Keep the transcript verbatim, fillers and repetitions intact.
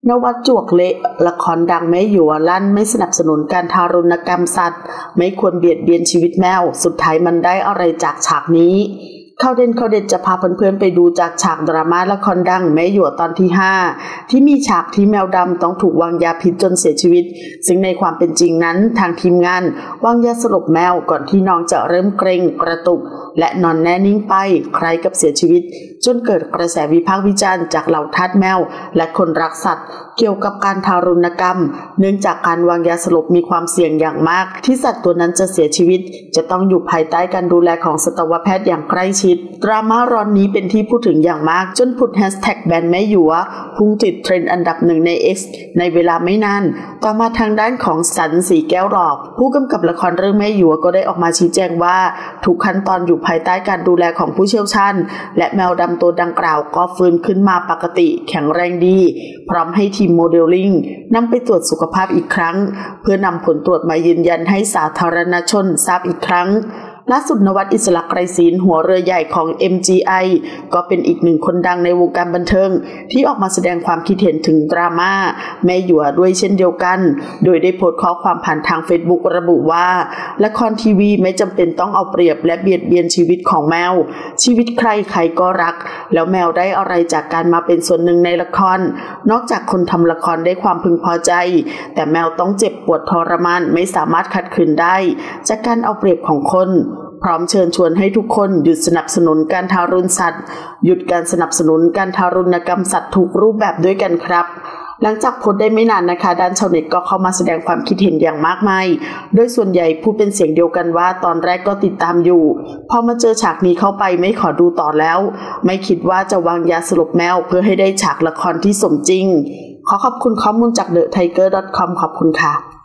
นวัดจวกเละละครดังแม่หยวลั่นไม่สนับสนุนการทารุณกรรมสัตว์ไม่ควรเบียดเบียนชีวิตแมวสุดท้ายมันได้อะไรจากฉากนี้ข่าวเด่นข่าวเด็ดจะพาเพื่อนๆไปดูจากฉากดราม่าละครดังแม่หยวตอนที่ห้าที่มีฉากที่แมวดำต้องถูกวางยาพิษจนเสียชีวิตซึ่งในความเป็นจริงนั้นทางทีมงานวางยาสลบแมวก่อนที่น้องจะเริ่มเกร็งกระตุกและนอนแน่นิ่งไปคล้ายกับเสียชีวิตจนเกิดกระแสวิพากษ์วิจารณ์จากเหล่าทาสแมวและคนรักสัตว์เกี่ยวกับการทารุณกรรมเนื่องจากการวางยาสลบมีความเสี่ยงอย่างมากที่สัตว์ตัวนั้นจะเสียชีวิตจะต้องอยู่ภายใต้การดูแลของสัตวแพทย์อย่างใกล้ชิดดราม่าร้อนนี้เป็นที่พูดถึงอย่างมากจนผุดแฮชแท็กแบนแม่หยวพุ่งติดเทรนด์อันดับหนึ่งใน เอ็กซ์ ในเวลาไม่นานต่อมาทางด้านของสันสีแก้วหลอกผู้กำกับละครเรื่องแม่หยวก็ได้ออกมาชี้แจงว่าทุกขั้นตอนอยู่ภายใต้การดูแลของผู้เชี่ยวชาญและแมวดำตัวดังกล่าวก็ฟื้นขึ้นมาปกติแข็งแรงดีพร้อมให้ทีมโมเดลลิ่งนำไปตรวจสุขภาพอีกครั้งเพื่อนำผลตรวจมายืนยันให้สาธารณชนทราบอีกครั้งล่าสุดนวัดอิสระไกรศีลหัวเรือใหญ่ของ เอ็ม จี ไอ ก็เป็นอีกหนึ่งคนดังในวงการบันเทิงที่ออกมาแสดงความคิดเห็นถึงดราม่าแม่หยวด้วยเช่นเดียวกันโดยได้โพสต์ข้อความผ่านทาง เฟซบุ๊ก ระบุว่าละครทีวีไม่จำเป็นต้องเอาเปรียบและเบียดเบียนชีวิตของแมวชีวิตใครใครก็รักแล้วแมวได้อะไรจากการมาเป็นส่วนหนึ่งในละครนอกจากคนทำละครได้ความพึงพอใจแต่แมวต้องเจ็บปวดทรมานไม่สามารถขัดขืนได้จากการเอาเปรียบของคนพร้อมเชิญชวนให้ทุกคนหยุดสนับสนุนการทารุณสัตว์หยุดการสนับสนุนการทารุณกรรมสัตว์ทุกรูปแบบด้วยกันครับหลังจากโพสต์ได้ไม่นานนะคะด้านชาวเน็ตก็เข้ามาแสดงความคิดเห็นอย่างมากมายโดยส่วนใหญ่พูดเป็นเสียงเดียวกันว่าตอนแรกก็ติดตามอยู่พอมาเจอฉากนี้เข้าไปไม่ขอดูต่อแล้วไม่คิดว่าจะวางยาสลบแมวเพื่อให้ได้ฉากละครที่สมจริงขอขอบคุณข้อมูลจาก เดอะไทเกอร์ ดอท คอม ขอบคุณค่ะ